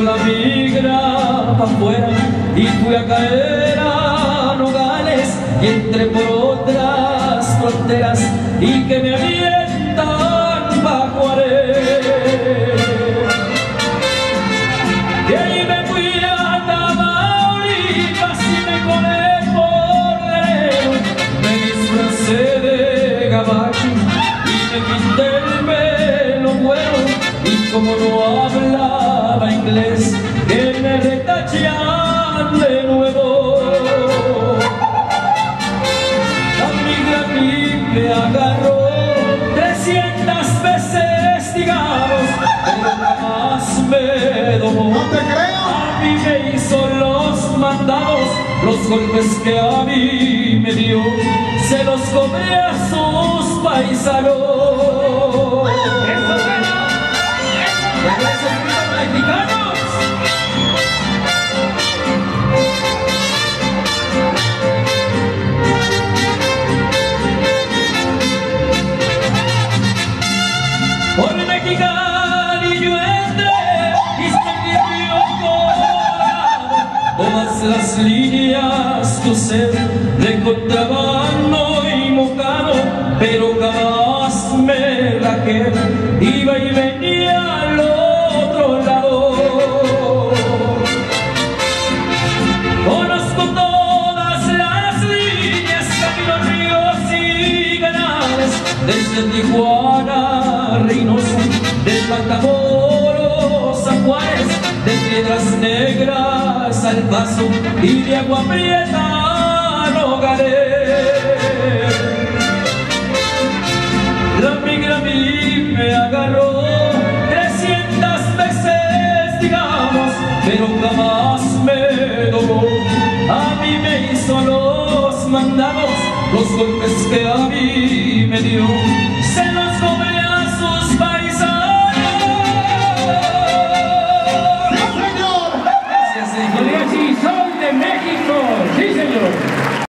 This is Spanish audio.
la migra pa' afuera y fui a caer a Nogales y entré por otras fronteras y que me avientan pa' Juárez. De ahí me fui a Tamaulipas y me colé por Laredo, me disfracé de gabacho y me pinté el pelo güero, y como no hablaba inglés que me retachan de nuevo. La migra a mí me agarró 300 veces, digamos, pero jamás me domó. ¡No te creo! A mí me hizo los mandados, los golpes que a mí me dio se los cobré a sus paisanos. Mexicanos. Por Mexicali yo entré y salí río Colorado, todas las líneas crucé de contrabando y mocano, pero jamás me rajé, iba y venía al otro lado. Conozco todas las líneas, camino ríos y canales, desde Tijuana a Reynosa, de Matamoros a Juárez, de Piedras Negras al Paso y de Agua Prieta a Nogales. La migra a mí me agarró 300 veces, digamos, pero jamás me domó. A mí me hizo los mandados, los golpes que a mí me dio